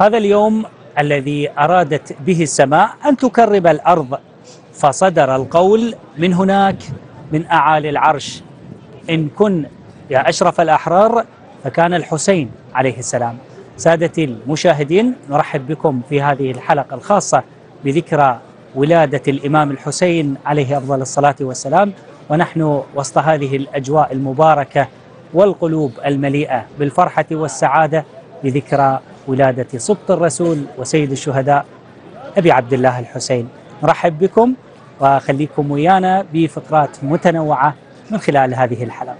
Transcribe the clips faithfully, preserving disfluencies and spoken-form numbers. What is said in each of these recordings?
هذا اليوم الذي أرادت به السماء أن تكرب الأرض، فصدر القول من هناك من أعالي العرش: إن كن يا أشرف الأحرار فكان الحسين عليه السلام. سادتي المشاهدين، نرحب بكم في هذه الحلقة الخاصة بذكرى ولادة الإمام الحسين عليه أفضل الصلاة والسلام، ونحن وسط هذه الأجواء المباركة والقلوب المليئة بالفرحة والسعادة بذكرى ولادة سبط الرسول وسيد الشهداء أبي عبد الله الحسين. نرحب بكم وخليكم ويانا بفقرات متنوعة من خلال هذه الحلقة.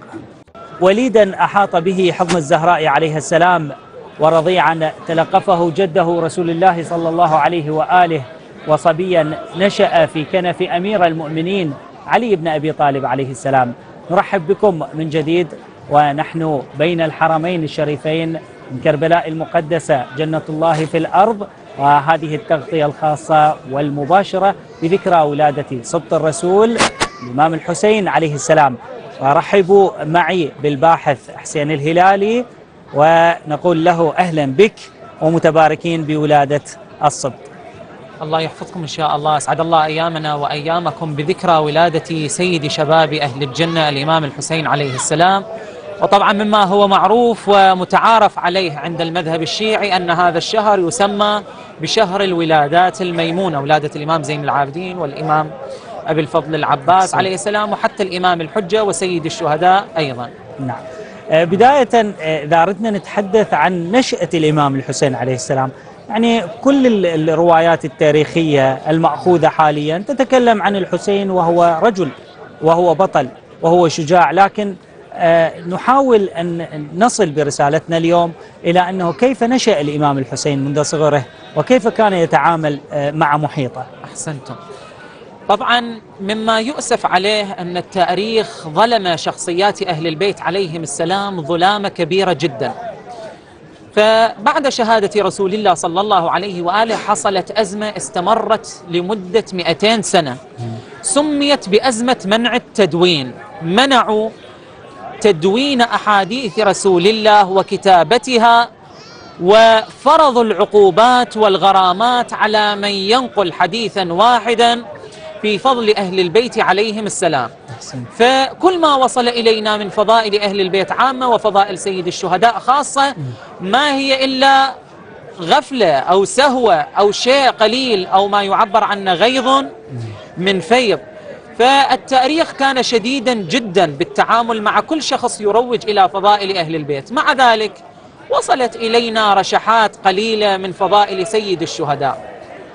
وليدا أحاط به حضن الزهراء عليه السلام، ورضيعا تلقفه جده رسول الله صلى الله عليه وآله، وصبيا نشأ في كنف أمير المؤمنين علي بن أبي طالب عليه السلام. نرحب بكم من جديد ونحن بين الحرمين الشريفين من كربلاء المقدسة جنة الله في الأرض، وهذه التغطية الخاصة والمباشرة بذكرى ولادة سبط الرسول الإمام الحسين عليه السلام. ورحبوا معي بالباحث حسين الهلالي ونقول له أهلا بك ومتباركين بولادة السبط. الله يحفظكم إن شاء الله. أسعد الله أيامنا وأيامكم بذكرى ولادة سيد شباب أهل الجنة الإمام الحسين عليه السلام. وطبعا مما هو معروف ومتعارف عليه عند المذهب الشيعي أن هذا الشهر يسمى بشهر الولادات الميمونة، ولادة الإمام زين العابدين والإمام أبي الفضل العباس عليه السلام، وحتى الإمام الحجة وسيد الشهداء أيضا. نعم. بداية إذا أردنا نتحدث عن نشأة الإمام الحسين عليه السلام، يعني كل الروايات التاريخية المأخوذة حاليا تتكلم عن الحسين وهو رجل وهو بطل وهو شجاع، لكن نحاول أن نصل برسالتنا اليوم إلى أنه كيف نشأ الإمام الحسين منذ صغره وكيف كان يتعامل مع محيطه. أحسنتم. طبعا مما يؤسف عليه أن التاريخ ظلم شخصيات أهل البيت عليهم السلام ظلامة كبيرة جدا. فبعد شهادة رسول الله صلى الله عليه وآله حصلت أزمة استمرت لمدة مئتين سنة، سميت بأزمة منع التدوين. منعوا تدوين أحاديث رسول الله وكتابتها، وفرضوا العقوبات والغرامات على من ينقل حديثا واحدا في فضل أهل البيت عليهم السلام. فكل ما وصل إلينا من فضائل أهل البيت عامة وفضائل سيد الشهداء خاصة ما هي إلا غفلة أو سهوة أو شيء قليل أو ما يعبر عنه غيظ من فيض. فالتاريخ كان شديدا جدا بالتعامل مع كل شخص يروج إلى فضائل أهل البيت. مع ذلك وصلت إلينا رشحات قليلة من فضائل سيد الشهداء.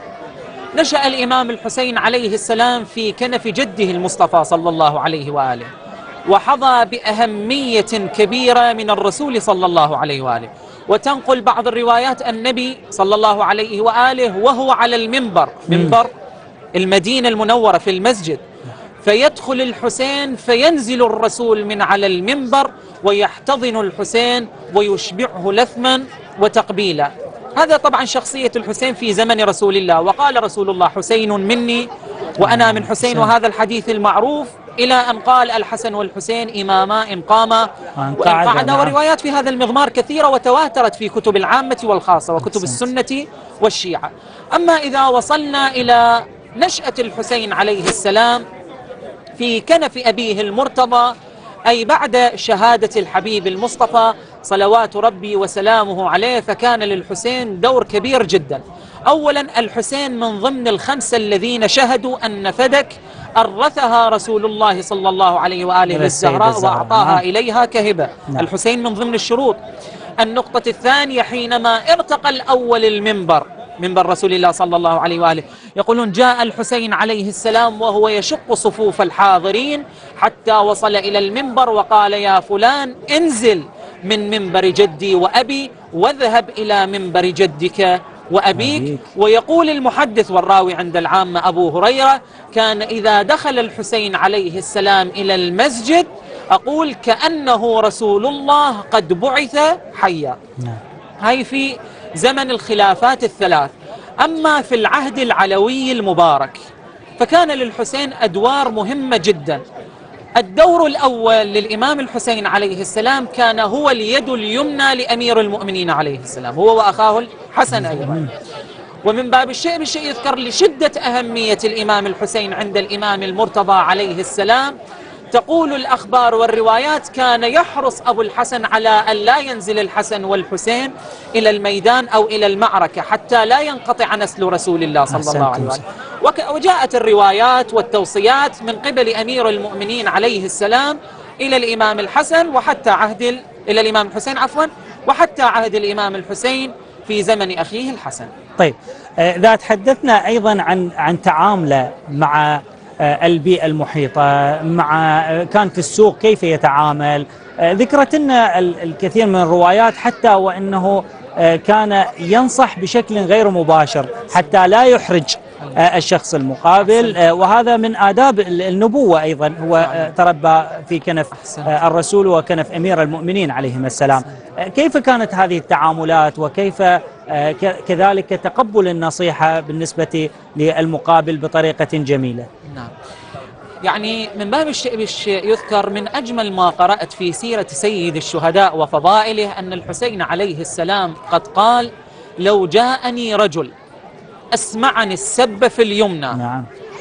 نشأ الإمام الحسين عليه السلام في كنف جده المصطفى صلى الله عليه وآله، وحظى بأهمية كبيرة من الرسول صلى الله عليه وآله. وتنقل بعض الروايات النبي صلى الله عليه وآله وهو على المنبر، منبر المدينة المنورة في المسجد، فيدخل الحسين فينزل الرسول من على المنبر ويحتضن الحسين ويشبعه لثما وتقبيلا. هذا طبعا شخصية الحسين في زمن رسول الله. وقال رسول الله: حسين مني وأنا من حسين، وهذا الحديث المعروف إلى أن قال: الحسن والحسين إماما إن قاما وإن قعدا. وروايات في هذا المضمار كثيرة وتواترت في كتب العامة والخاصة وكتب السنة والشيعة. أما إذا وصلنا إلى نشأة الحسين عليه السلام في كنف أبيه المرتضى، أي بعد شهادة الحبيب المصطفى صلوات ربي وسلامه عليه، فكان للحسين دور كبير جدا. أولا الحسين من ضمن الخمسة الذين شهدوا أن فدك أرثها رسول الله صلى الله عليه وآله للزهراء وأعطاها إليها كهبة. الحسين من ضمن الشروط. النقطة الثانية حينما ارتقى الأول المنبر، منبر رسول الله صلى الله عليه وآله، يقولون جاء الحسين عليه السلام وهو يشق صفوف الحاضرين حتى وصل إلى المنبر وقال: يا فلان انزل من منبر جدي وأبي واذهب إلى منبر جدك وأبيك. ويقول المحدث والراوي عند العامة أبو هريرة: كان إذا دخل الحسين عليه السلام إلى المسجد أقول كأنه رسول الله قد بعث حيا. هاي في زمن الخلافات الثلاث. أما في العهد العلوي المبارك فكان للحسين أدوار مهمة جدا. الدور الأول للإمام الحسين عليه السلام كان هو اليد اليمنى لأمير المؤمنين عليه السلام، هو وأخاه حسن أيضا. ومن باب الشيء بالشيء يذكر لشدة أهمية الإمام الحسين عند الإمام المرتضى عليه السلام، تقول الأخبار والروايات كان يحرص أبو الحسن على أن لا ينزل الحسن والحسين إلى الميدان أو إلى المعركة حتى لا ينقطع نسل رسول الله صلى الله عليه وسلم. وجاءت الروايات والتوصيات من قبل أمير المؤمنين عليه السلام إلى الإمام الحسن وحتى عهد ال... إلى الإمام الحسين عفوا وحتى عهد الإمام الحسين في زمن أخيه الحسن. طيب، إذا تحدثنا أيضا عن عن تعامله مع البيئة المحيطة، مع كان في السوق كيف يتعامل، ذكرت لنا الكثير من الروايات حتى وأنه كان ينصح بشكل غير مباشر حتى لا يحرج الشخص المقابل، وهذا من آداب النبوة أيضا. هو تربى في كنف الرسول وكنف أمير المؤمنين عليهم السلام. كيف كانت هذه التعاملات وكيف كذلك تقبل النصيحة بالنسبة للمقابل بطريقة جميلة؟ نعم، يعني من باب الشيء بالشيء يذكر من أجمل ما قرأت في سيرة سيد الشهداء وفضائله أن الحسين عليه السلام قد قال: لو جاءني رجل أسمعني السب في اليمنى نعم.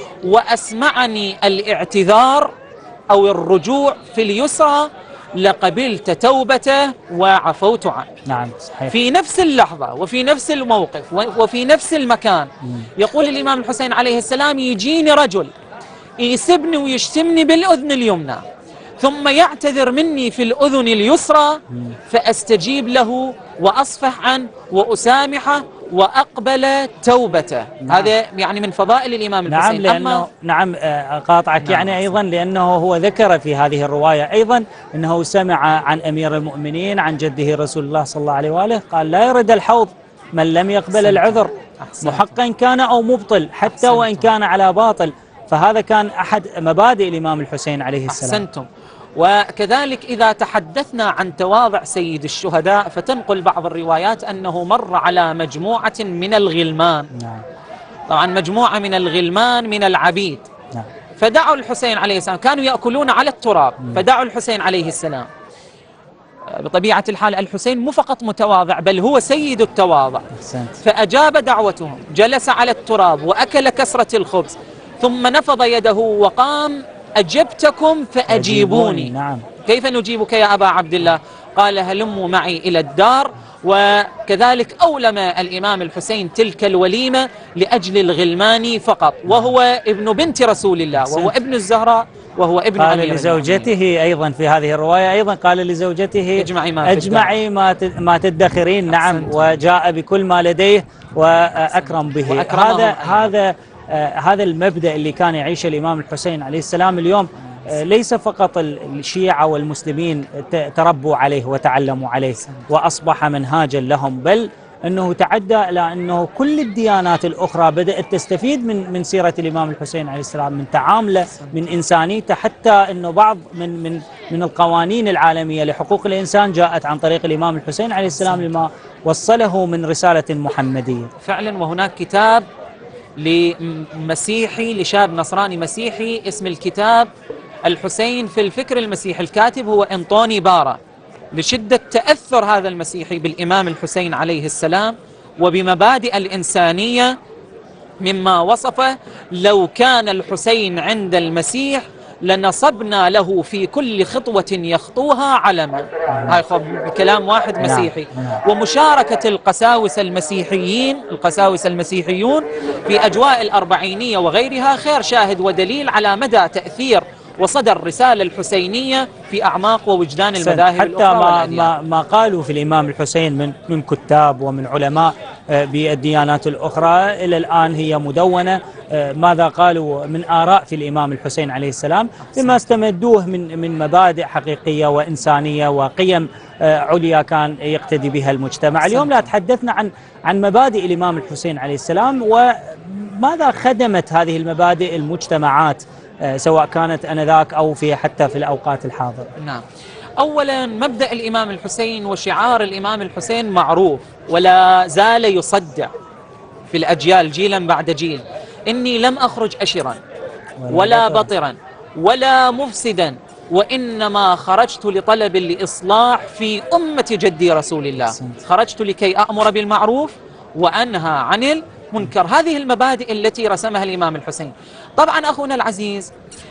وأسمعني الاعتذار أو الرجوع في اليسرى لقبلت توبته وعفوت عنه. نعم صحيح. في نفس اللحظة وفي نفس الموقف وفي نفس المكان مم. يقول الإمام الحسين عليه السلام: يجيني رجل يسبني ويشتمني بالأذن اليمنى ثم يعتذر مني في الأذن اليسرى فأستجيب له وأصفح عنه وأسامحه وأقبل توبته. نعم. هذا يعني من فضائل الإمام الحسين. نعم لأنه نعم قاطعك نعم. يعني أيضا لأنه هو ذكر في هذه الرواية أيضا أنه سمع عن أمير المؤمنين عن جده رسول الله صلى الله عليه وآله قال: لا يرد الحوض من لم يقبل أحسنت. العذر أحسنت. محقا كان أو مبطل حتى أحسنت. وإن كان على باطل. فهذا كان أحد مبادئ الإمام الحسين عليه السلام. أحسنتم. وكذلك إذا تحدثنا عن تواضع سيد الشهداء فتنقل بعض الروايات أنه مر على مجموعة من الغلمان. نعم. طبعا مجموعة من الغلمان من العبيد. نعم. فدعوا الحسين عليه السلام، كانوا يأكلون على التراب. نعم. فدعوا الحسين عليه السلام. بطبيعة الحال الحسين مو فقط متواضع بل هو سيد التواضع. أحسنت. فأجاب دعوتهم، جلس على التراب وأكل كسرة الخبز ثم نفض يده وقام: أجبتكم فأجيبوني. نعم. كيف نجيبك يا أبا عبد الله؟ قال: هلموا معي إلى الدار. وكذلك أولم الإمام الحسين تلك الوليمة لأجل الغلمان فقط، وهو ابن بنت رسول الله وهو ابن الزهراء وهو ابن قال لزوجته أيضا في هذه الرواية أيضا قال لزوجته: اجمعي ما, أجمعي ما, ما تدخرين. نعم. وجاء بكل ما لديه وأكرم به. هذا هذا آه هذا المبدأ اللي كان يعيشه الإمام الحسين عليه السلام اليوم. آه ليس فقط الشيعة والمسلمين تربوا عليه وتعلموا عليه وأصبح منهاجا لهم، بل أنه تعدى إلى أنه كل الديانات الأخرى بدأت تستفيد من من سيرة الإمام الحسين عليه السلام، من تعامله، من إنسانيته، حتى أنه بعض من من من القوانين العالمية لحقوق الإنسان جاءت عن طريق الإمام الحسين عليه السلام لما وصله من رسالة محمدية. فعلا. وهناك كتاب لمسيحي لشاب نصراني مسيحي اسم الكتاب الحسين في الفكر المسيحي، الكاتب هو أنطوني بارا، لشدة تأثر هذا المسيحي بالإمام الحسين عليه السلام وبمبادئ الإنسانية مما وصفه: لو كان الحسين عند المسيح لنصبنا له في كل خطوة يخطوها علما. هاي كلام واحد مسيحي. ومشاركة القساوسة المسيحيين القساوسة المسيحيون في أجواء الأربعينية وغيرها خير شاهد ودليل على مدى تأثير وصدى الرسالة الحسينية في أعماق ووجدان المذاهب حتى ما, ما, ما قالوا في الإمام الحسين من من كتاب ومن علماء بالديانات الأخرى إلى الآن هي مدونة. ماذا قالوا من آراء في الإمام الحسين عليه السلام بما استمدوه من من مبادئ حقيقية وإنسانية وقيم عليا كان يقتدي بها المجتمع. اليوم لا تحدثنا عن عن مبادئ الإمام الحسين عليه السلام وماذا خدمت هذه المبادئ المجتمعات سواء كانت أنذاك أو في حتى في الأوقات الحاضرة. نعم. أولا مبدأ الإمام الحسين وشعار الإمام الحسين معروف ولا زال يصدع في الأجيال جيلا بعد جيل: إني لم أخرج أشرا ولا بطرا ولا مفسدا وإنما خرجت لطلب الإصلاح في أمة جدي رسول الله. خرجت لكي أأمر بالمعروف وأنهى عن المنكر. هذه المبادئ التي رسمها الإمام الحسين. طبعا أخونا العزيز،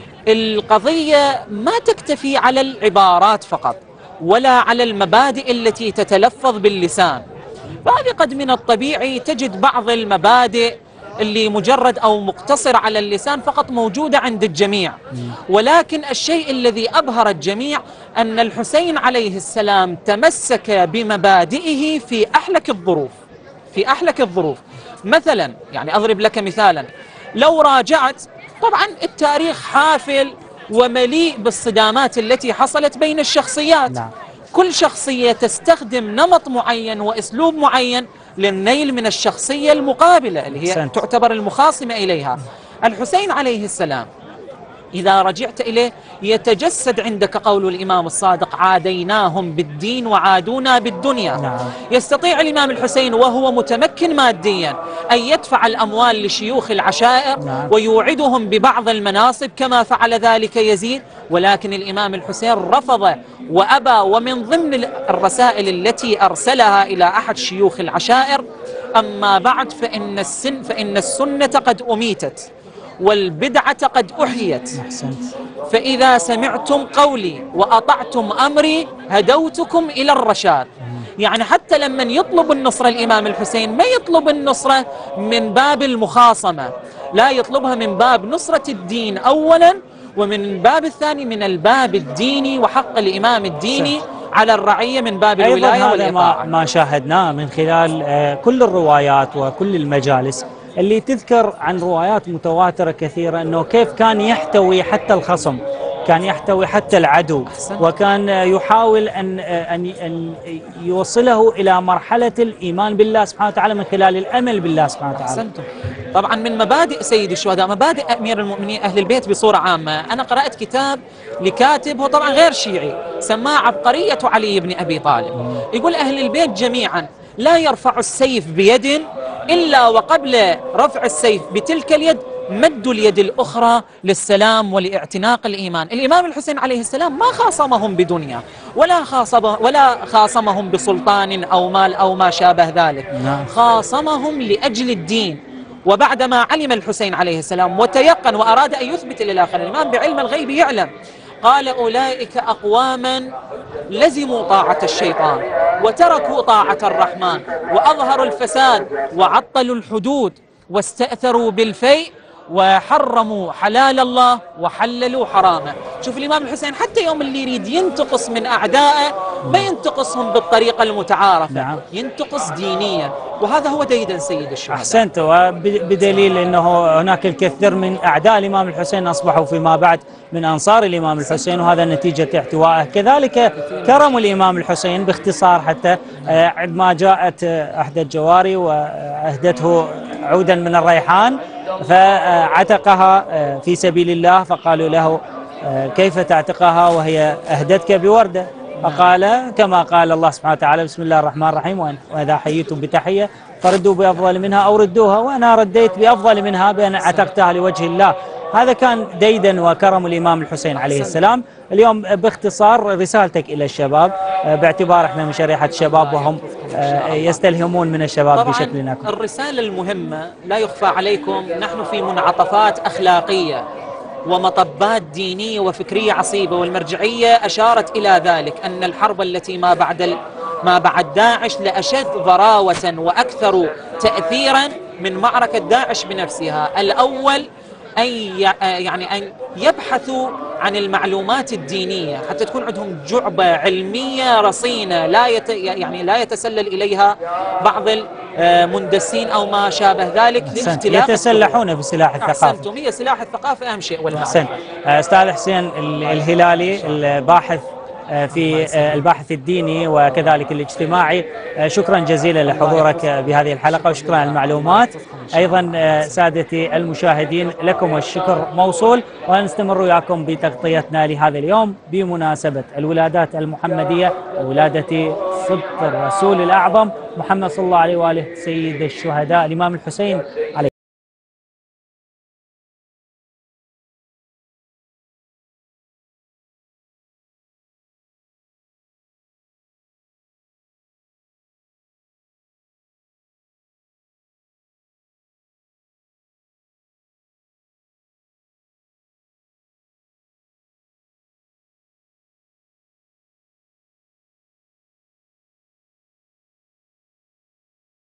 القضية ما تكتفي على العبارات فقط ولا على المبادئ التي تتلفظ باللسان، فهذه قد من الطبيعي تجد بعض المبادئ اللي مجرد أو مقتصر على اللسان فقط موجودة عند الجميع، ولكن الشيء الذي أبهر الجميع أن الحسين عليه السلام تمسك بمبادئه في أحلك الظروف. في أحلك الظروف مثلا، يعني أضرب لك مثالا، لو راجعت، طبعا التاريخ حافل ومليء بالصدامات التي حصلت بين الشخصيات. نعم. كل شخصية تستخدم نمط معين وأسلوب معين للنيل من الشخصية المقابلة اللي هي سنت. تعتبر المخاصمة إليها. الحسين عليه السلام إذا رجعت إليه يتجسد عندك قول الإمام الصادق: عاديناهم بالدين وعادونا بالدنيا. نعم. يستطيع الإمام الحسين وهو متمكن ماديا أن يدفع الأموال لشيوخ العشائر نعم. ويوعدهم ببعض المناصب كما فعل ذلك يزيد، ولكن الإمام الحسين رفض وأبى. ومن ضمن الرسائل التي أرسلها إلى أحد شيوخ العشائر: أما بعد فإن السن فإن السنة قد أميتت والبدعة قد أحيت، فإذا سمعتم قولي وأطعتم أمري هدوتكم إلى الرشاد. يعني حتى لما يطلب النصرة الإمام الحسين ما يطلب النصرة من باب المخاصمة، لا، يطلبها من باب نصرة الدين أولا، ومن الباب الثاني من الباب الديني وحق الإمام الديني على الرعية من باب الولاية والإطاعة. ما, ما شاهدناه من خلال كل الروايات وكل المجالس اللي تذكر عن روايات متواترة كثيرة أنه كيف كان يحتوي حتى الخصم، كان يحتوي حتى العدو، وكان يحاول أن أن يوصله إلى مرحلة الإيمان بالله سبحانه وتعالى من خلال الأمل بالله سبحانه وتعالى. أحسنتم. طبعا من مبادئ سيد الشهداء مبادئ أمير المؤمنين أهل البيت بصورة عامة. أنا قرأت كتاب لكاتب هو طبعا غير شيعي سماه عبقرية علي بن أبي طالب. يقول أهل البيت جميعا لا يرفع السيف بيد إلا وقبل رفع السيف بتلك اليد مدوا اليد الأخرى للسلام ولاعتناق الإيمان. الإمام الحسين عليه السلام ما خاصمهم بدنيا ولا خاصم ولا خاصمهم بسلطان أو مال أو ما شابه ذلك، خاصمهم لأجل الدين. وبعدما علم الحسين عليه السلام وتيقن وأراد أن يثبت للآخر، الإمام بعلم الغيب يعلم، قال: أولئك أقواما لزموا طاعة الشيطان وتركوا طاعة الرحمن وأظهروا الفساد وعطلوا الحدود واستأثروا بالفيء وحرموا حلال الله وحللوا حرامه. شوف الإمام الحسين حتى يوم اللي يريد ينتقص من أعدائه ما ينتقصهم بالطريقة المتعارفة. نعم. ينتقص دينيا، وهذا هو ديدا سيد الشهداء. أحسنت. وبدليل أنه هناك الكثير من أعداء الإمام الحسين أصبحوا فيما بعد من أنصار الإمام الحسين، وهذا نتيجة احتوائه. كذلك كرم الإمام الحسين باختصار، حتى عندما جاءت أحدى الجواري وأهدته عودا من الريحان فعتقها في سبيل الله، فقالوا له: كيف تعتقها وهي أهدتك بوردة؟ فقال كما قال الله سبحانه وتعالى: بسم الله الرحمن الرحيم، وإذا حييتم بتحية فردوا بأفضل منها أو ردوها، وأنا رديت بأفضل منها بأن عتقتها لوجه الله. هذا كان ديدا وكرم الإمام الحسين عليه السلام. اليوم باختصار رسالتك إلى الشباب، باعتبار احنا من شريحة الشباب وهم يستلهمون من الشباب بشكل أكبر. الرسالة المهمة لا يخفى عليكم، نحن في منعطفات أخلاقية ومطبات دينية وفكرية عصيبة، والمرجعية أشارت إلى ذلك أن الحرب التي ما بعد ما بعد داعش لأشد ضراوة وأكثر تأثيرا من معركة داعش بنفسها. الأول أن يعني أن يبحثوا عن المعلومات الدينية حتى تكون عندهم جعبة علمية رصينة لا يت يعني لا يتسلل إليها بعض المندسين أو ما شابه ذلك. يتسلحون بسلاح الثقافة. أحسنتم، هي سلاح الثقافة أهم شيء والمعرفة. أحسن. أستاذ حسين الهلالي الباحث في الباحث الديني وكذلك الاجتماعي، شكرا جزيلا لحضورك بهذه الحلقة وشكرا على المعلومات. أيضا سادتي المشاهدين لكم الشكر موصول، ونستمر وياكم بتغطيتنا لهذا اليوم بمناسبة الولادات المحمدية وولادة صدق الرسول الأعظم محمد صلى الله عليه وآله سيد الشهداء الإمام الحسين عليه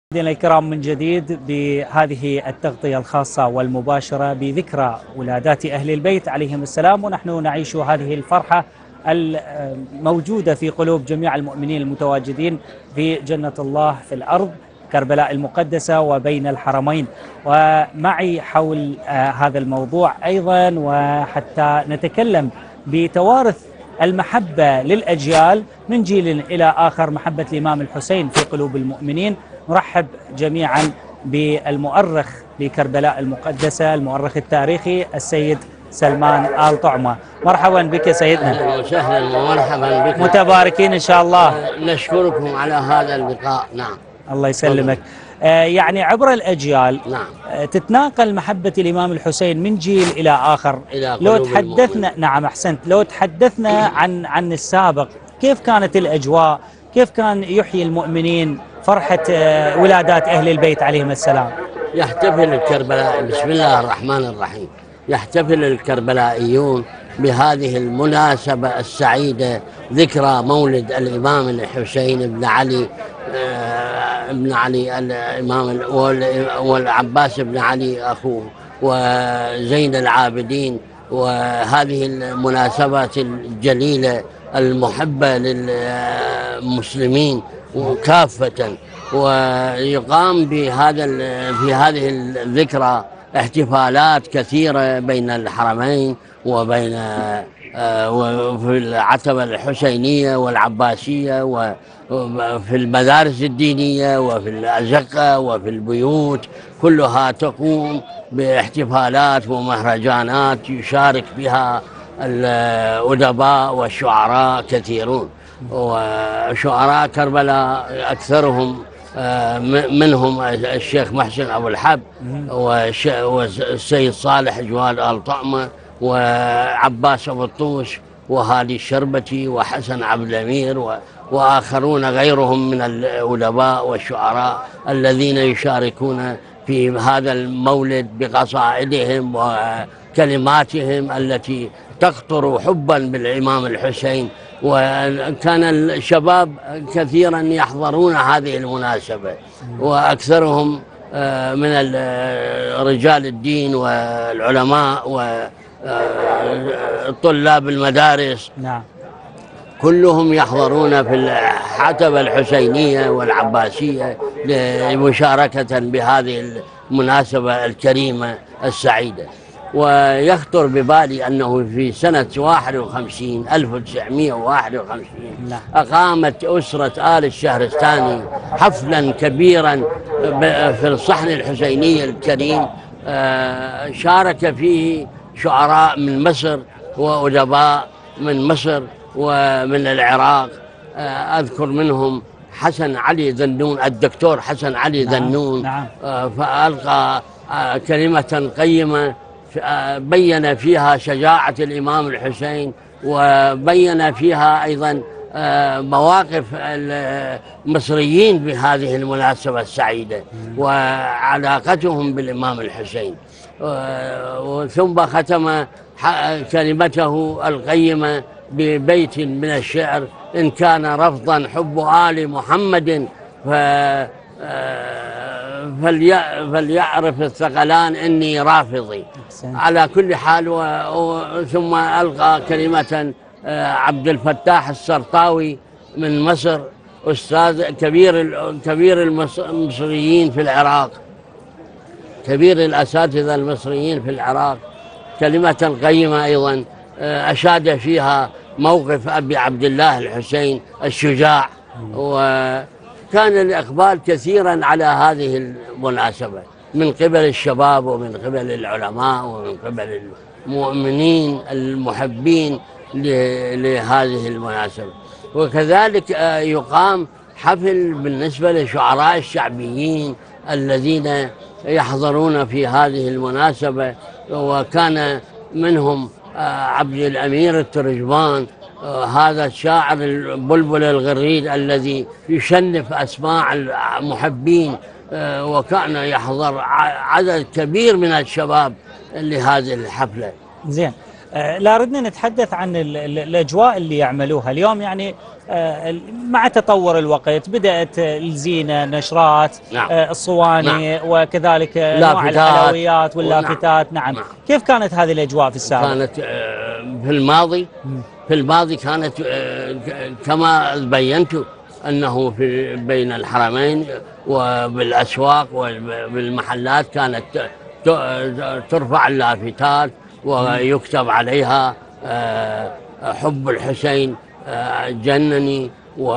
مشاهدينا الكرام من جديد بهذه التغطية الخاصة والمباشرة بذكرى ولادات أهل البيت عليهم السلام، ونحن نعيش هذه الفرحة الموجودة في قلوب جميع المؤمنين المتواجدين في جنة الله في الأرض كربلاء المقدسة وبين الحرمين. ومعي حول هذا الموضوع أيضا وحتى نتكلم بتوارث المحبة للأجيال من جيل إلى آخر، محبة الإمام الحسين في قلوب المؤمنين. نرحب جميعا بالمؤرخ لكربلاء المقدسة، المؤرخ التاريخي السيد سلمان آل طعمة. مرحبا بك سيدنا. أهلا وسهلا ومرحبا بك، متباركين إن شاء الله. نشكركم على هذا اللقاء. نعم الله يسلمك. آه يعني عبر الأجيال نعم آه تتناقل محبة الإمام الحسين من جيل إلى آخر. إلى لو قلوب تحدثنا المؤمنين. نعم أحسنت، لو تحدثنا عن عن السابق، كيف كانت الأجواء؟ كيف كان يحيي المؤمنين فرحة آه ولادات أهل البيت عليهم السلام؟ يحتفل الكربلاء، بسم الله الرحمن الرحيم، يحتفل الكربلائيون بهذه المناسبة السعيدة، ذكرى مولد الإمام الحسين بن علي آه بن علي الإمام والعباس بن علي أخوه وزين العابدين، وهذه المناسبات الجليلة المحبة للمسلمين كافة. ويقام بهذا في هذه الذكرى احتفالات كثيرة بين الحرمين وبين وفي العتبة الحسينية والعباسية وفي المدارس الدينية وفي الأزقة وفي البيوت، كلها تقوم باحتفالات ومهرجانات يشارك بها الأدباء والشعراء كثيرون. وشعراء كربلاء أكثرهم منهم الشيخ محسن أبو الحب والسيد صالح جواد آل طعمة وعباس أبو الطوش وهادي الشربتي وحسن عبد الأمير وآخرون غيرهم من الأدباء والشعراء الذين يشاركون في هذا المولد بقصائدهم وكلماتهم التي تقطر حبا بالإمام الحسين. وكان الشباب كثيرا يحضرون هذه المناسبة، وأكثرهم من رجال الدين والعلماء وطلاب المدارس نعم كلهم يحضرون في العتبة الحسينية والعباسية مشاركة بهذه المناسبة الكريمة السعيدة. ويخطر ببالي أنه في سنة واحد وخمسين ألف وتسعمائة وواحد وخمسين أقامت أسرة آل الشهرستاني حفلا كبيرا في الصحن الحسيني الكريم، شارك فيه شعراء من مصر وأدباء من مصر ومن العراق. أذكر منهم حسن علي ذنون، الدكتور حسن علي نعم ذنون نعم. فألقى كلمة قيمة بين فيها شجاعة الإمام الحسين، وبين فيها أيضا مواقف المصريين بهذه المناسبة السعيدة وعلاقتهم بالإمام الحسين. ثم ختم كلمته القيمة ببيت من الشعر: إن كان رفضا حب آل محمد ف فليعرف الثقلان إني رافضي. على كل حال. ثم ألقى كلمة عبد الفتاح السرطاوي من مصر، أستاذ كبير كبير المصريين في العراق، كبير الأساتذة المصريين في العراق، كلمة قيمة أيضا أشاد فيها موقف أبي عبد الله الحسين الشجاع. وكان الإقبال كثيرا على هذه المناسبة من قبل الشباب ومن قبل العلماء ومن قبل المؤمنين المحبين لهذه المناسبة. وكذلك يقام حفل بالنسبة للشعراء الشعبيين الذين يحضرون في هذه المناسبة، وكان منهم عبد الأمير الترجمان، هذا الشاعر البلبل الغريد الذي يشنف أسماع المحبين، وكان يحضر عدد كبير من الشباب لهذه الحفلة. زين، لا ردنا نتحدث عن الأجواء اللي يعملوها اليوم، يعني مع تطور الوقت بدأت الزينة، نشرات، نعم. الصواني، نعم. وكذلك أنواع الحلويات واللافتات. نعم. نعم. كيف كانت هذه الأجواء في السابق؟ كانت في الماضي في الماضي كانت كما بينت أنه في بين الحرمين وبالأسواق وبالمحلات كانت ترفع اللافتات ويكتب عليها حب الحسين جنني،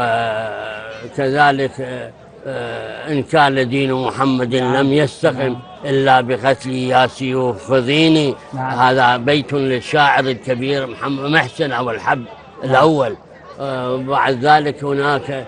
وكذلك إن كان دين محمد لم يستقم إلا بقتلي يا سيوف خذيني. هذا بيت للشاعر الكبير محمد محسن أبو الحب الأول. بعد ذلك هناك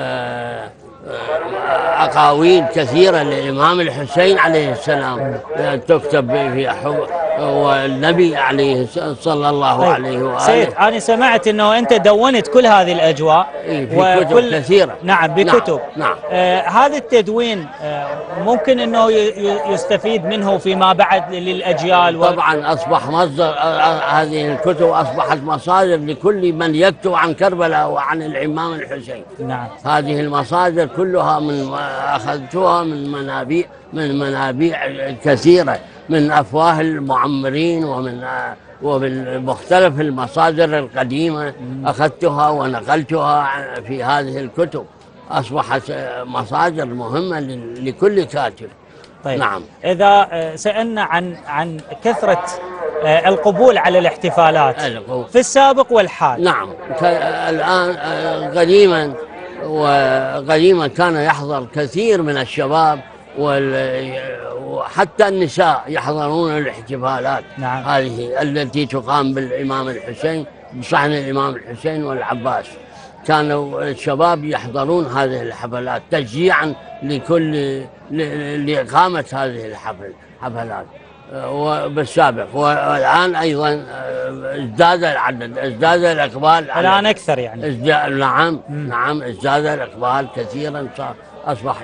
أقاويل كثيرة للإمام الحسين عليه السلام تكتب في حب والنبي عليه صلى الله عليه وآله. سيد، أنا سمعت أنه أنت دونت كل هذه الأجواء في كتب كثيرة. نعم، بكتب. نعم. نعم. آه هذا التدوين آه ممكن أنه يستفيد منه فيما بعد للأجيال. طبعا أصبح مصدر، هذه الكتب أصبحت مصادر لكل من يكتب عن كربلاء وعن الإمام الحسين. نعم. هذه المصادر كلها من أخذتها من منابع من منابع كثيرة، من أفواه المعمرين ومن ومن مختلف المصادر القديمة أخذتها ونقلتها في هذه الكتب. أصبحت مصادر مهمة لكل كاتب. طيب. نعم. إذا سألنا عن عن كثرة القبول على الاحتفالات القبول في السابق والحال. نعم. الآن قديما وقديما كان يحضر كثير من الشباب وحتى النساء يحضرون الاحتفالات. نعم. هذه التي تقام بالإمام الحسين، بصحن الإمام الحسين والعباس. كانوا الشباب يحضرون هذه الحفلات تشجيعا لكل لإقامة هذه الحفل حفلات وبالسابق. والآن أيضا ازداد العدد، ازداد الإقبال. الآن أكثر يعني. ازداد. نعم. مم. نعم، ازداد الإقبال كثيرا، أصبح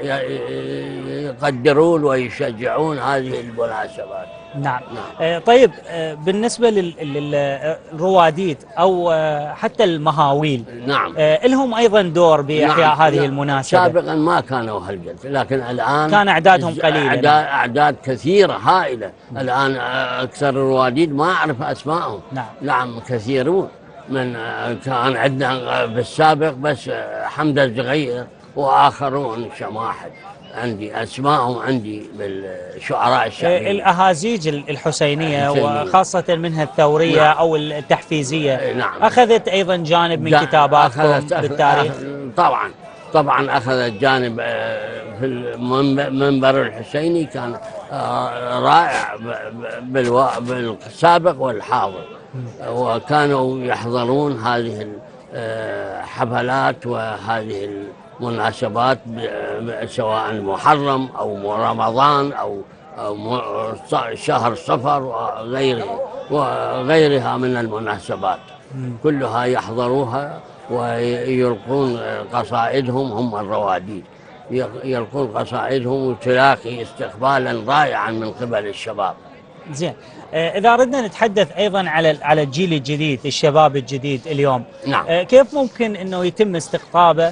يقدرون ويشجعون هذه المناسبات. نعم. نعم. طيب، بالنسبة للرواديد أو حتى المهاويل، نعم، لهم أيضا دور بإحياء نعم. هذه المناسبة. سابقا ما كانوا هالقد، لكن الآن كان أعدادهم قليلة. أعداد, أعداد كثيرة هائلة. نعم. الآن أكثر الرواديد ما أعرف أسمائهم. نعم. نعم، كثيرون. من كان عندنا بالسابق بس حمد الزغير وآخرون شماحل، عندي أسمائهم عندي بالشعراء الشعبيين. الأهازيج الحسينية وخاصة منها الثورية. نعم. أو التحفيزية. نعم. أخذت أيضا جانب من كتاباتكم بالتاريخ. طبعا طبعا أخذت جانب في المنبر الحسيني، كان رائع بالسابق والحاضر. وكانوا يحضرون هذه الحفلات وهذه المناسبات سواء محرم أو رمضان أو شهر صفر وغيره وغيرها من المناسبات. كلها يحضروها ويلقون قصائدهم. هم الرواديد يلقون قصائدهم وتلاقي استقبالا رائعا من قبل الشباب. زين، إذا أردنا نتحدث أيضا على على الجيل الجديد، الشباب الجديد اليوم. نعم. كيف ممكن أنه يتم استقطابه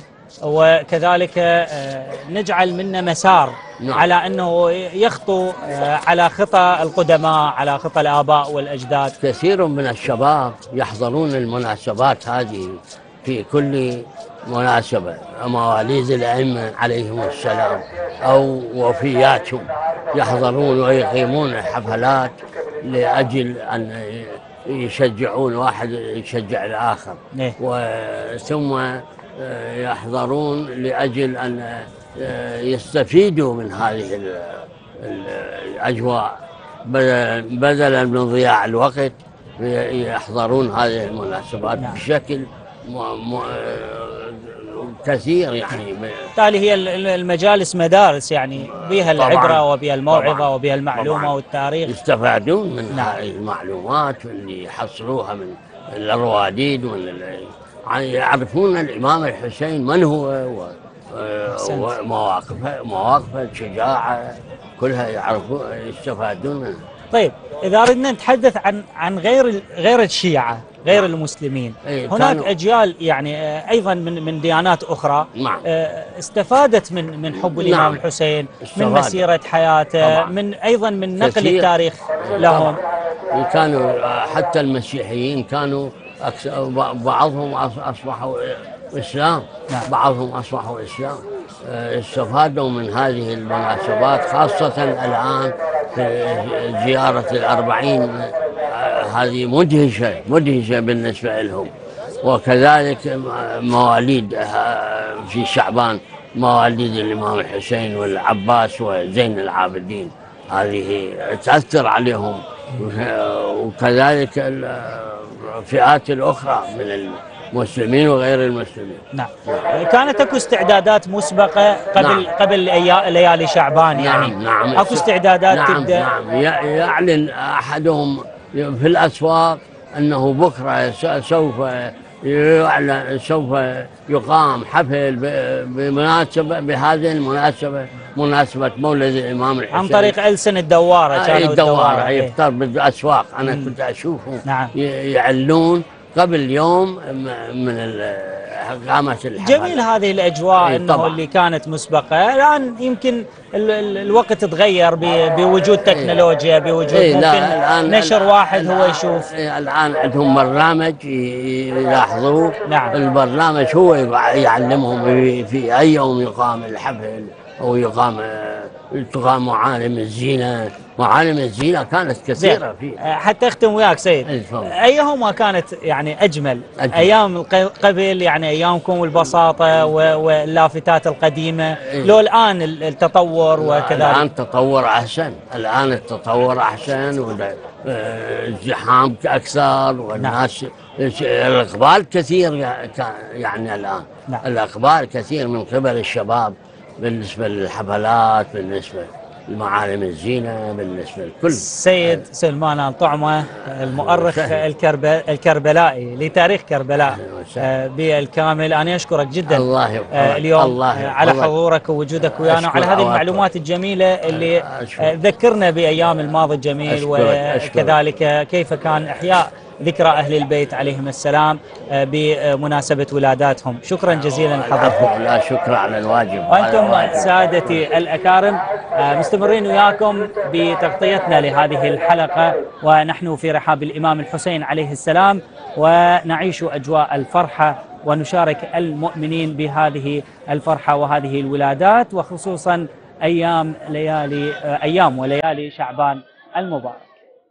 وكذلك نجعل منه مسار. نعم. على أنه يخطو على خطى القدماء، على خطى الآباء والأجداد؟ كثير من الشباب يحضرون المناسبات هذه في كل مناسبة، مواليد الأئمة عليهم السلام أو وفياتهم، يحضرون ويقيمون الحفلات لأجل أن يشجعون، واحد يشجع الآخر. إيه؟ وثم يحضرون لأجل أن يستفيدوا من هذه الأجواء بدلا من ضياع الوقت. يحضرون هذه المناسبات. نعم. بشكل م... م... كثير يعني. بالتالي هي المجالس مدارس يعني، بها العبرة وبها الموعظة وبها المعلومة. طبعاً. والتاريخ. يستفادون من. نعم. هذه المعلومات اللي يحصلوها من الرواديد ومن يعرفون الإمام الحسين من هو ومواقفه، مواقفه الشجاعة كلها يعرفون، يستفادون منها. طيب إذا أردنا نتحدث عن عن غير غير الشيعة، غير المسلمين، إيه، هناك كانوا- أجيال يعني آه، أيضا من من ديانات أخرى نعم. آه، استفادت من من حب الإمام نعم. الحسين، من استفادت. مسيرة حياته، طبعاً. من أيضا من نقل كثير. التاريخ لهم. طبعاً. كانوا حتى المسيحيين كانوا أكس- بعضهم أص- أصبحوا إسلام. نعم. بعضهم أصبحوا إسلام. آه، استفادوا من هذه المناسبات، خاصة الآن في زيارة الأربعين. آه، هذه مدهشة مدهشة بالنسبة لهم. وكذلك مواليد آه، في شعبان، مواليد الإمام الحسين والعباس وزين العابدين، هذه تأثر عليهم. وكذلك الفئات الأخرى من المسلمين وغير المسلمين. نعم. كانت اكو استعدادات مسبقة قبل نعم. قبل ليا- ليالي شعبان يعني. نعم نعم. اكو استعدادات نعم تبدأ. نعم. ي- يعلن أحدهم في الأسواق أنه بكرة س- سوف يعلن سوف يقام حفل ب- بمناسبة بهذه المناسبة، مناسبة مولد الإمام الحسين، عن طريق ألسن الدوارة. أي كانوا الدوارة إيه. يفطر بالأسواق. أنا كنت أشوفهم نعم. ي- يعلنون قبل يوم م- من ال- قامة الحفل. جميل هذه الأجواء إيه، إنه طبعاً. اللي كانت مسبقة. الآن يمكن ال ال الوقت تغير ب- بوجود تكنولوجيا، بوجود إيه، لا، ممكن الآن نشر الآن واحد هو الآن- يشوف. إيه، الآن عندهم برنامج ي- يلاحظوه. نعم. البرنامج هو يقع- يعلمهم في- في أي يوم يقام الحفل، أو يقام آه، تقام معالم الزينة. معالم الزينة كانت كثيرة زين. فيه. آه، حتى أختم وياك سيد، إيه، تفضل. أيهما كانت يعني أجمل؟ أجمل. أيام الق- قبل يعني أيامكم البساطة و- واللافتات القديمة، إيه. لو الآن ال- التطور وكذلك؟ الآن تطور أحسن. الآن التطور أحسن، والزحام أكثر، والناس الإقبال كثير يعني الآن. نعم. الإقبال كثير من قبل الشباب بالنسبة للحفلات، بالنسبة لمعالم الزينة، بالنسبة لكل. سيد سلمان الطعمة، المؤرخ وسهلا. الكرب... الكربلائي لتاريخ كربلاء أهلا وسهلا. آه، بالكامل، أنا أشكرك جدا الله يحفظك. آه، اليوم الله آه، على يحفظك. حضورك ووجودك ويانا، أشكر وعلى هذه عواطفك. المعلومات الجميلة اللي أشكر. آه، ذكرنا بأيام الماضي الجميل، أشكرك. أشكرك. وكذلك كيف كان إحياء ذكرى أهل البيت عليهم السلام آه، بمناسبة ولاداتهم. شكرا جزيلا لحضرتك. العفو، لا شكر على الواجب. على وأنتم الواجب. سادتي الأكارم آه، مستمرين وياكم بتغطيتنا لهذه الحلقة، ونحن في رحاب الإمام الحسين عليه السلام، ونعيش أجواء الفرحة ونشارك المؤمنين بهذه الفرحة وهذه الولادات، وخصوصا أيام ليالي آه، أيام وليالي شعبان المبارك.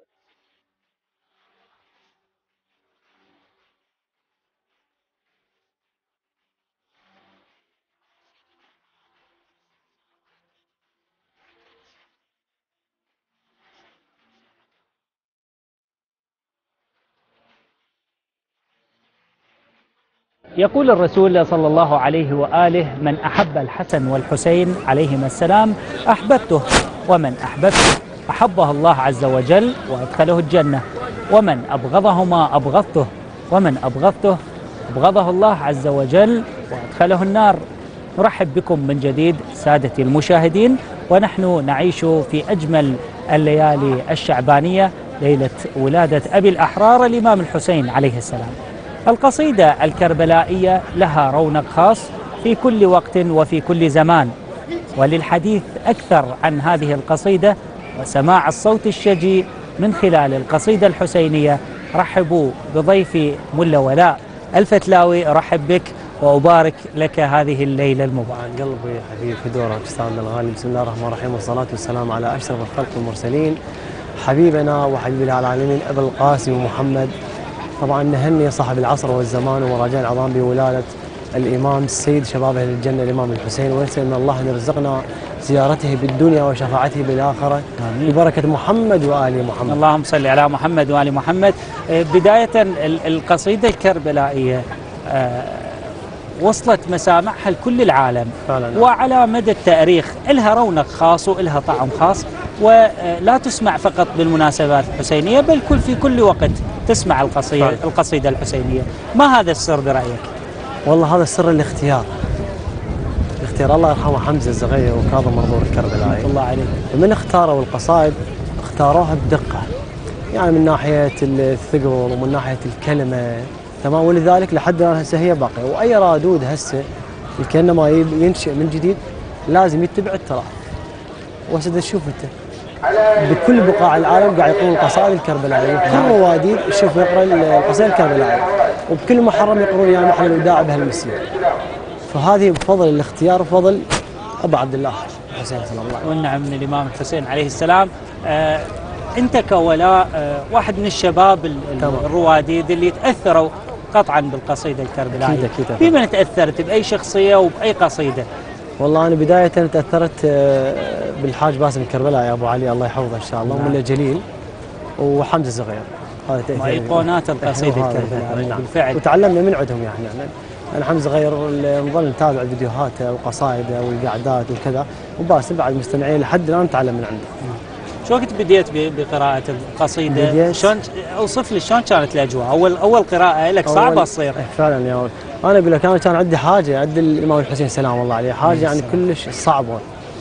يقول الرسول صلى الله عليه وآله: من أحب الحسن والحسين عليهما السلام أحببته، ومن أحببته أحبه الله عز وجل وأدخله الجنة، ومن أبغضهما أبغضته، ومن أبغضته أبغضه الله عز وجل وأدخله النار. نرحب بكم من جديد سادتي المشاهدين، ونحن نعيش في أجمل الليالي الشعبانية، ليلة ولادة أبي الأحرار الإمام الحسين عليه السلام. القصيدة الكربلائية لها رونق خاص في كل وقت وفي كل زمان، وللحديث أكثر عن هذه القصيدة وسماع الصوت الشجي من خلال القصيدة الحسينية، رحبوا بضيفي ملا ولاء الفتلاوي. أرحب بك وأبارك لك هذه الليلة المباركة. عن قلبي حبيب في دورك أستاذنا الغالي. بسم الله الرحمن الرحيم، والصلاة والسلام على أشرف الخلق المرسلين، حبيبنا وحبيب العالمين أبي القاسم محمد. طبعا نهني صاحب العصر والزمان ومراجع العظام بولادة الإمام السيد شباب أهل الجنة الإمام الحسين، ونسأل من الله أن يرزقنا زيارته بالدنيا وشفاعته بالآخرة ببركة محمد وآل محمد. اللهم صل على محمد وآل محمد. بداية القصيدة الكربلائية وصلت مسامعها لكل العالم فعلا. وعلى مدى التاريخ لها رونق خاص ولها طعم خاص، ولا تسمع فقط بالمناسبات الحسينية، بل كل في كل وقت تسمع القصيدة القصيدة الحسينية. ما هذا السر برأيك؟ والله هذا السر الاختيار. الاختيار، الله يرحمه حمزة الزغير وكاظم مرضور الكربلائي، الله عليك. ومن اختاروا القصائد اختاروها بدقة، يعني من ناحية الثقل ومن ناحية الكلمة، تمام. ولذلك لحد الآن هسه هي باقية، وأي رادود هسه كأنما ينشئ من جديد لازم يتبع التراث. وهسه تشوف أنت بكل بقاع العالم قاعد يقرون القصائد الكربلائية، بكل رواديد شوف يقرأ القصائد الكربلائية، وبكل محرم يقرون يا محل الوداع بهالمسير. فهذه بفضل الاختيار وفضل أبو عبد الله الحسين صلى الله عليه وسلم. والنعم من الإمام الحسين عليه السلام. آه أنت كولاء آه واحد من الشباب الرواديد اللي تأثروا قطعا بالقصيدة الكربلائية. أكيد أكيد. بمن تأثرت بأي شخصية وبأي قصيدة؟ والله أنا بداية تأثرت بالحاج باسم الكربلائي أبو علي الله يحفظه إن شاء الله، وملا جليل وحمزة الصغير، هذا تأثير أيقونات القصيدة الكربلائية. نعم. بالفعل. وتعلمنا من عندهم يعني, يعني أنا حمزة صغير نظل نتابع فيديوهاته وقصائده والقعدات وكذا، وباسم بعد مستمعين لحد الآن نتعلم من عنده. شو وقت بديت بقراءة القصيدة؟ شلون اوصف لي شلون كانت الأجواء؟ أول أول قراءة لك صعبة تصير. فعلا يا ولد. أنا أقول لك أنا كان عندي حاجة عند الإمام الحسين سلام الله عليه، حاجة يعني كلش صعبة.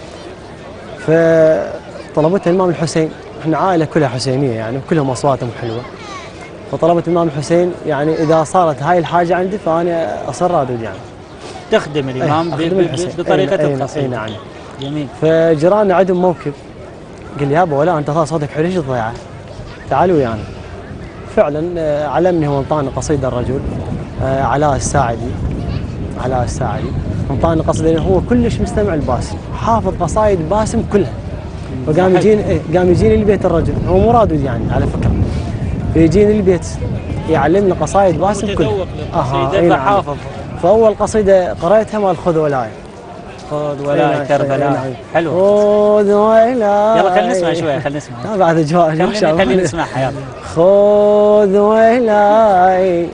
فطلبتها الإمام الحسين، احنا عائلة كلها حسينية يعني وكلهم أصواتهم حلوة. فطلبت الإمام الحسين يعني إذا صارت هاي الحاجة عندي فأنا أصر أدود يعني. تخدم الإمام بطريقة القصيدة. أي نعم. جميل. فجيراننا عندهم موكب، قال لي يابا ولا أنت صوتك حلو ليش تضيعه؟ تعال ويانا. فعلا علمني هو انطاني قصيدة الرجل علاء الساعدي، علاء الساعدي انطاني قصيدة، هو كلش مستمع لباسم، حافظ قصايد باسم كلها. وقام يجيني قام يجيني البيت الرجل، هو مو رادود يعني على فكرة. فيجيني البيت يعلمني قصايد باسم كلها. اها فحافظ. فأول قصيدة قرأتها مال خذ ولاي. خذ ولاي كربلاء. حلو. خذ ولاي. يلا خلينا نسمع شوية، خلينا نسمع. لا بعد اجواء ما شاء الله. خلينا نسمعها يلا. خذ ولاي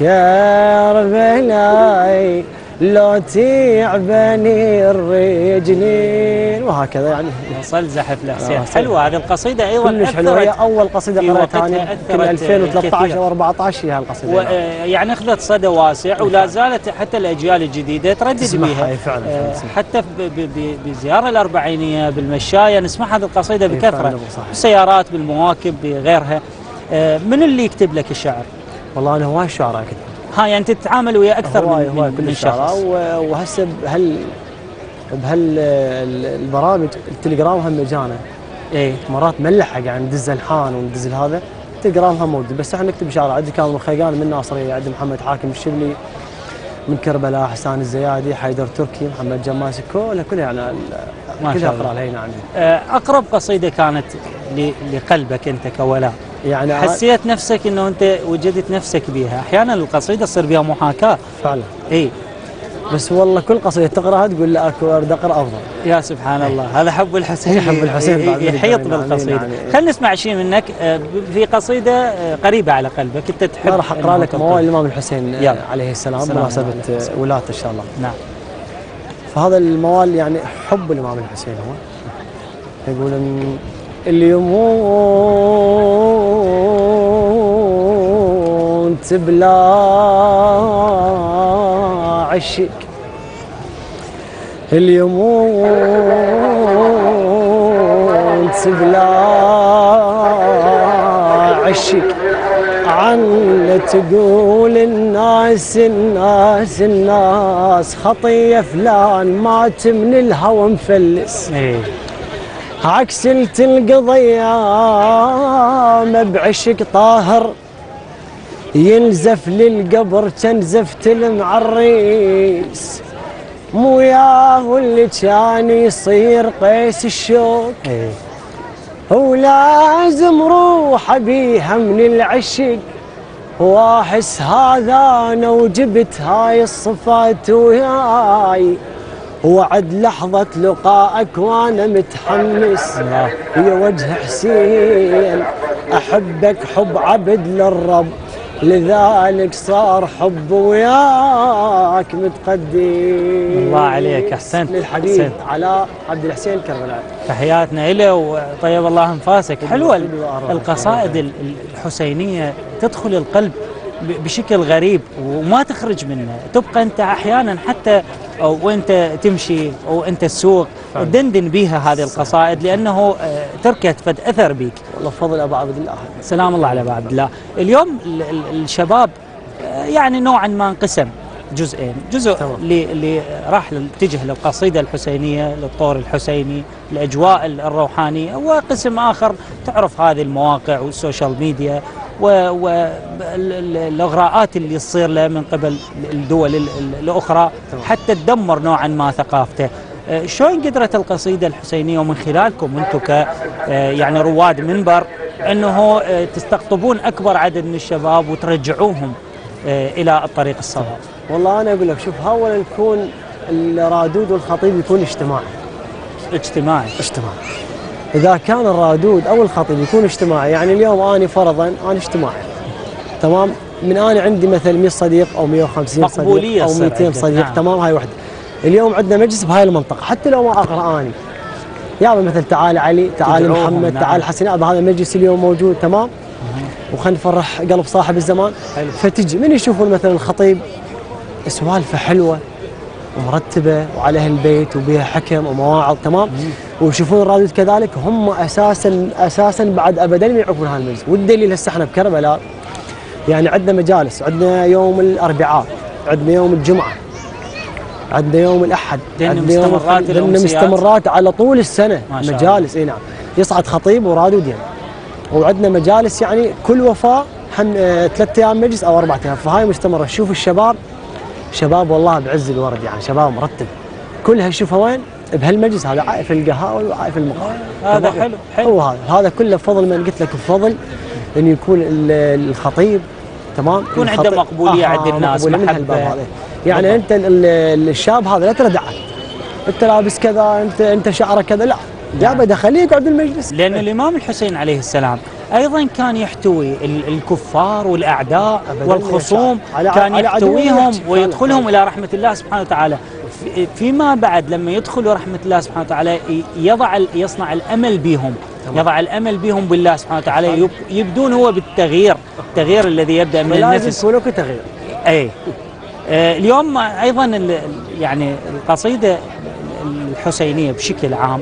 كربلاي لو تعبني الرجلين، وهكذا يعني. وصل زحف لحسين. حلوة هذه القصيدة أيضا. كلش حلوة، هي أول قصيدة قرأتها أنا يمكن ألفين وثلاثة عشر أو أربعة عشر هي هالقصيدة. يعني أخذت صدى واسع ولا زالت حتى الأجيال الجديدة تردد بها. فعلا. حتى بزيارة الأربعينية بالمشاية نسمع هذه القصيدة بكثرة، بالسيارات بالمواكب بغيرها. من اللي يكتب لك الشعر؟ والله أنا هواي الشعراء كتب. ها يعني تتعامل ويا أكثر هواي من, هواي من, من شخص. وهسه بهال بهال البرامج التليجرام هم اجانا. ايه مرات ملحق يعني ندز الحان وندز هذا، التليجرام هم موجود، بس احنا نكتب شعر. عندي كان من خيقان من ناصريه، عندي محمد حاكم الشبلي من كربلاء، حسان الزيادي، حيدر تركي، محمد جماسي، كلها كلها يعني كلها اقرا لها هنا عندي. اقرب قصيده كانت لقلبك انت كولاء، يعني حسيت نفسك انه انت وجدت نفسك بيها؟ احيانا القصيده تصير بها محاكاه فعلا. اي بس والله كل قصيده تقراها تقول لا اكو اريد اقرا افضل. يا سبحان الله، هذا حب الحسين. حب الحسين يحيط بالقصيده. خلينا نسمع شيء منك في قصيده قريبه على قلبك انت تحب. راح اقرا لك موال الامام الحسين عليه السلام بمناسبه ولادته ان شاء الله. نعم. فهذا الموال يعني حب الامام الحسين هو يقول ان اللي يموت بلا عشق، اللي يموت بلا عشق، عن تقول الناس الناس الناس خطية فلان مات من الهوى مفلس. ايه عكس القضية ما بعشق طاهر ينزف للقبر تنزف المعريس، مو ياهو اللي كان يصير قيس الشوك. ايه هو لازم روح بيها من العشق، واحس هذا انا وجبت هاي الصفات وياي، وعد لحظة لقائك وانا متحمس. يا وجه حسين احبك حب عبد للرب، لذلك صار حب وياك متقدم. الله عليك، احسنت للحبيب علاء عبد الحسين كربلاء. تحياتنا له وطيب الله انفاسك. حلوه القصائد الحسينيه تدخل القلب بشكل غريب وما تخرج منه، تبقى أنت أحيانا حتى وأنت تمشي أو أنت السوق تدندن بها هذه القصائد لأنه تركت فد أثر بيك. والله فضل أبو عبد الله. سلام الله على أبو عبد الله. اليوم الشباب يعني نوعا ما انقسم جزئين، جزء اللي راح اتجه للقصيدة الحسينية للطور الحسيني الأجواء الروحانية، وقسم آخر تعرف هذه المواقع والسوشيال ميديا والإغراءات اللي تصير له من قبل الدول الأخرى حتى تدمر نوعا ما ثقافته. شلون قدرت القصيدة الحسينية ومن خلالكم وانتم ك يعني رواد منبر انه تستقطبون اكبر عدد من الشباب وترجعوهم الى الطريق الصواب؟ والله انا اقول لك شوف، اولا يكون الرادود والخطيب يكون اجتماعي. اجتماعي اجتماعي. اذا كان الرادود او الخطيب يكون اجتماعي، يعني اليوم انا فرضا انا اجتماعي تمام، من انا عندي مثلا مئة صديق او مئة وخمسين صديق او مئتين صديق. نعم. تمام، هاي وحده. اليوم عندنا مجلس بهاي المنطقه، حتى لو ما اقرا اني يابا مثل تعال علي، تعال محمد، نعم. تعال حسين، هذا المجلس اليوم موجود تمام، وخلينا نفرح قلب صاحب الزمان. حلو. فتجي من يشوفون مثلا الخطيب سوالفه حلوه ومرتبه وعلى البيت وبها حكم ومواعظ تمام، ويشوفون الرادود كذلك، هم اساسا اساسا بعد ابدا ما يعرفون هالمجلس. والدليل هسه احنا بكربلاء يعني عندنا مجالس، عندنا يوم الاربعاء، عندنا يوم الجمعه، عندنا يوم الاحد، عندنا مستمرات عندنا مستمرات على طول السنه مجالس. اي نعم، يصعد خطيب ورادود يعني. وعندنا مجالس يعني كل وفاه حن ثلاث ايام مجلس او اربع ايام، فهاي مستمره. شوف الشباب، شباب والله بعز الورد يعني، شباب مرتب كلها. شوفها وين؟ بهالمجلس هذا، عائف القهاوي وعائف المقاهي. هذا حلو حلو. هو هذا هذا كله بفضل من قلت لك، بفضل انه يكون الخطيب تمام، يكون عنده مقبوليه آه عند الناس، محبه. يعني انت الشاب هذا لا تردعه، انت لابس كذا، انت انت شعرك كذا، لا يا بدا خليه يقعد بالمجلس. لأن الإمام الحسين عليه السلام أيضا كان يحتوي الكفار والأعداء والخصوم، كان يحتويهم ويدخلهم إلى رحمة الله سبحانه وتعالى. فيما بعد لما يدخلوا رحمة الله سبحانه وتعالى يضع يصنع الأمل بهم، يضع الأمل بهم بالله سبحانه وتعالى، يبدون هو بالتغيير، التغيير الذي يبدأ من النفس. لازم تغيير. أي اليوم أيضا يعني القصيدة الحسينية بشكل عام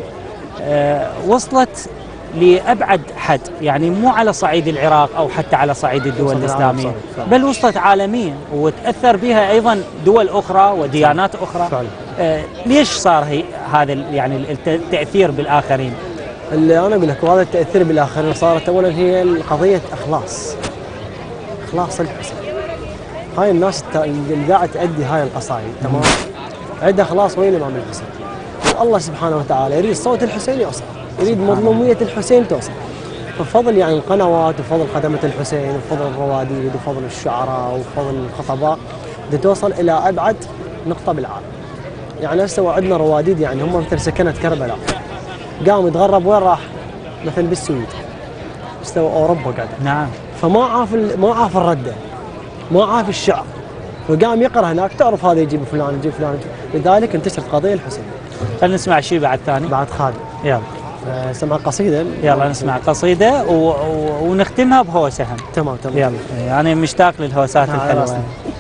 وصلت لأبعد حد، يعني مو على صعيد العراق أو حتى على صعيد الدول الإسلامية، بل وصلت عالميا وتأثر بها أيضا دول أخرى وديانات أخرى. آه ليش صار هي هذا يعني التأثير بالآخرين؟ اللي أنا أقول لك، وهذا التأثير بالآخرين صارت أولا هي قضية إخلاص، إخلاص الحسين. هاي الناس اللي قاعد تأدي هاي القصائد تمام، عندها إخلاص وين الإمام الحسين. الله سبحانه وتعالى يريد صوت الحسين يوصل، يريد مظلومية الحسين توصل. بفضل يعني القنوات وفضل خدمة الحسين وفضل الرواديد وفضل الشعراء وفضل الخطباء بدها توصل إلى أبعد نقطة بالعالم. يعني هسه عندنا رواديد يعني هم مثل سكنة كربلاء، قام يتغرب وين راح؟ مثل بالسويد، مستوى أوروبا قاعد. نعم. فما عاف ما عاف الردة، ما عاف الشعر، فقام يقرأ هناك، تعرف هذا يجيب فلان يجيب فلان يجيب. لذلك انتشرت قضية الحسين. خلينا نسمع شيء بعد ثاني. بعد خالد. يلا. نسمع قصيدة. يلا نسمع قصيدة و... و... ونختمها بهوسهم. تمام تمام. يلا. أنا يعني مشتاق للهوسات الحلوة.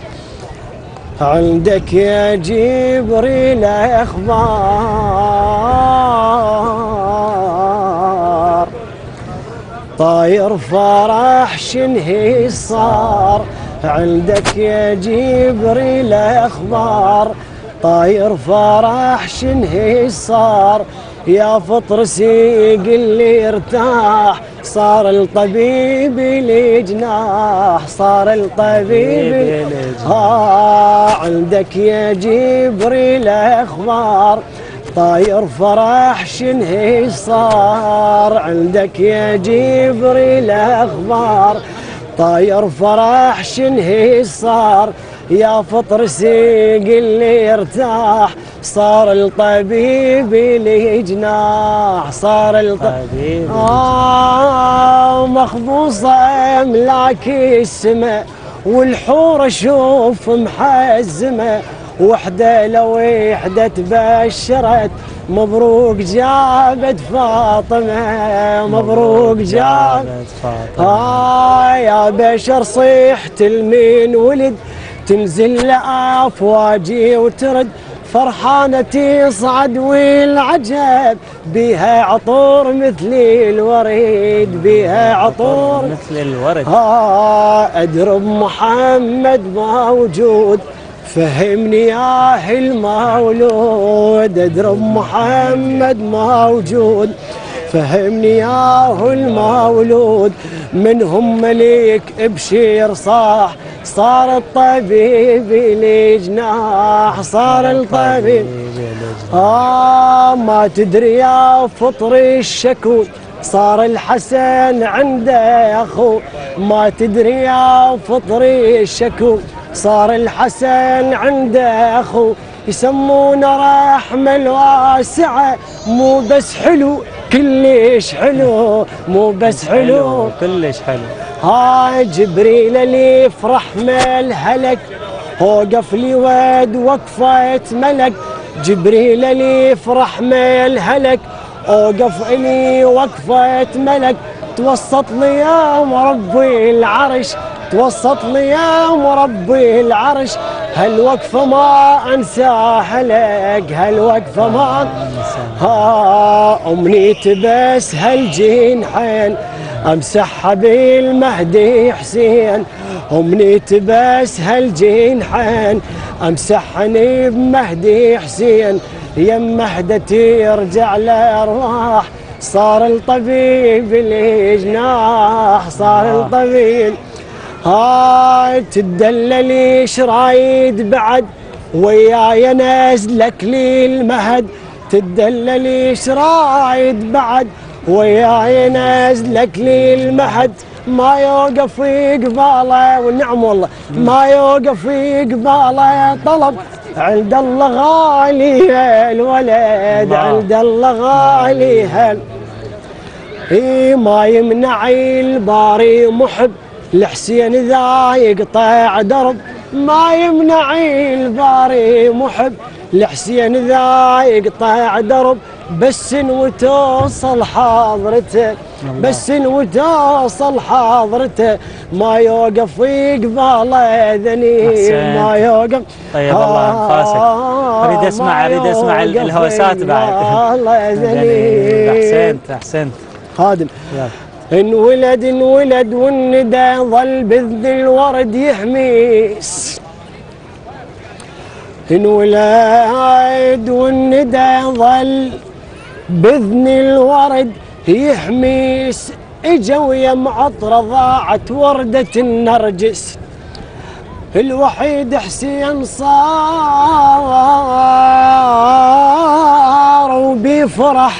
عندك يا جبريل اخبار، طاير فرح شنهي صار. عندك يا جبريل اخبار، طاير فرح شنهي صار. يا فطر سيق اللي ارتاح، صار الطبيب لي جناح، صار الطبيب ها. عندك يا جبريل اخبار، طاير فرح شنهي صار. عندك يا جبريل اخبار، طاير فرح شنهي صار. يا فطر سيق اللي ارتاح، صار الطبيب لي جناح، صار الطبيب آه. مخبوصة أملاك السماء، والحور أشوف محزمة، وحدة لو وحدة تبشرت مبروك جابت فاطمة، مبروك جابت فاطمة. آه يا بشر صيحت المين ولد تنزل لأفواجي وترد، فرحانة تصعد والعجب بها عطور مثل الوريد، بها عطور مثل الورد. آه أدرب محمد موجود فهمني يا المولود، أدرب محمد موجود فهمني يا المولود، منهم مليك ابشير صاح صار الطبيب لي جناح، صار الطبيب آه ما تدري يا فطري الشكون صار الحسن عنده أخو، ما تدري يا فطري الشكون صار الحسن عنده أخو، يسمونه رحمة الواسعة مو بس حلو كلش حلو، مو بس حلو كلش حلو. هاي جبريل اللي يفرح ملهلك وقف لي ود وقفة ملك، جبريل اللي يفرح ملهلك وقف لي وقفة ملك، توسط لي يا مربي العرش، توسط لي يا مربي العرش، هالوقفة ما انساها لك، هالوقفة ما انساها. امنيت بس هالجنحين امسحها بالمهدي حسين، امنيت بس هالجنحين امسحني بمهدي حسين، يم مهدتي يرجع الارواح صار الطبيب لي جناح، صار الطبيب. هاي تدللي شرايد بعد وياي نازلك لي المهد، تدللي شرايد بعد وياي نازلك لي المهد، ما يوقف في قباله والنعم والله، ما يوقف في قباله طلب عند الله غالي الولد، عند الله غالي هل اي ما يمنعي الباري محب الحسين ذا يقطع درب، ما يمنعي الباري محب الحسين ذا يقطع درب، بس وتوصل حاضرته، بس وتوصل حاضرته ما يوقف في قباله ذنيب، ما يوقف. طيب الله انفاسك. اريد اسمع اريد اسمع الهوسات بعد. الله ذنيب. احسنت احسنت. خادم. انولد انولد والندى ظل بذن الورد يحميس، انولد والندى ظل بذن الورد يحميس، اجا ويا معطره ضاعت ورده النرجس، الوحيد حسين صار وبفرح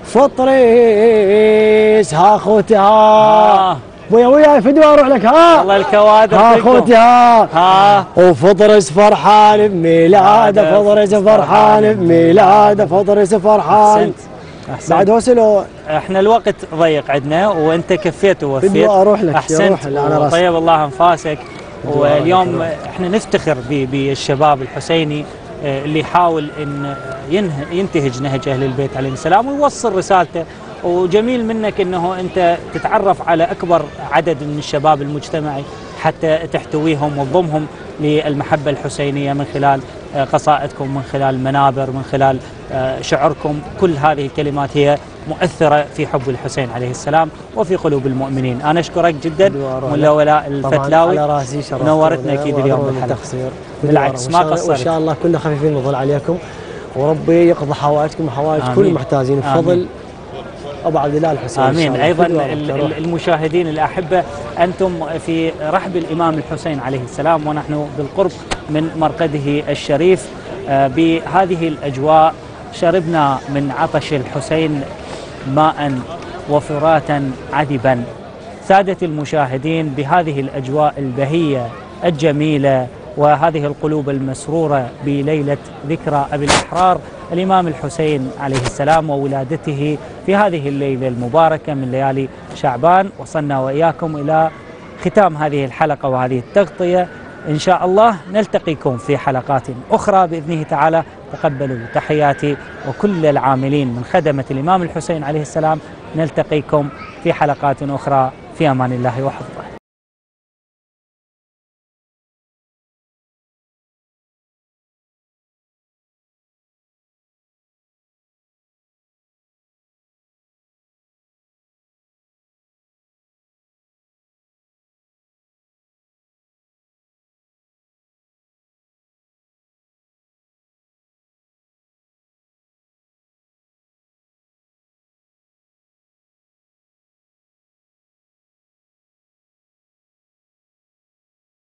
فطريس. ها خوتي ها ويا وياي فدوى اروح لك. ها والله الكوادر. ها خوتي ها ها وفطرس فرحان بميلاده، فطرس فرحان بميلاده، فطرس فرحان. أحسنت. بعد وصلوا احنا الوقت ضيق عندنا وانت كفيت ووفيت. فدوى اروح لك. احسنت. طيب الله انفاسك. واليوم احنا نفتخر بالشباب الحسيني اللي يحاول ان ينتهج نهج اهل البيت عليهم السلام ويوصل رسالته، وجميل منك انه انت تتعرف على اكبر عدد من الشباب المجتمعي حتى تحتويهم وتضمهم للمحبه الحسينيه من خلال قصائدكم، من خلال منابر، من خلال شعركم. كل هذه الكلمات هي مؤثره في حب الحسين عليه السلام وفي قلوب المؤمنين. انا اشكرك جدا ملا ولاء الفتلاوي، على راسي شرف نورتنا اكيد اليوم بالحلقه. بالعكس ما قصرت. وان شاء الله كنا خفيفين نظل عليكم، وربي يقضي حوائجكم وحوائج كل المحتاجين بفضل ابو عبد الله الحسين. امين. ايضا المشاهدين الاحبه، انتم في رحب الامام الحسين عليه السلام ونحن بالقرب من مرقده الشريف. بهذه الاجواء شربنا من عطش الحسين ماء وفراتا عذبا. سادة المشاهدين، بهذه الاجواء البهيه الجميله وهذه القلوب المسرورة بليلة ذكرى أبي الأحرار الإمام الحسين عليه السلام وولادته في هذه الليلة المباركة من ليالي شعبان، وصلنا وإياكم إلى ختام هذه الحلقة وهذه التغطية إن شاء الله نلتقيكم في حلقات أخرى بإذنه تعالى. تقبلوا تحياتي وكل العاملين من خدمة الإمام الحسين عليه السلام. نلتقيكم في حلقات أخرى، في أمان الله وحفظه.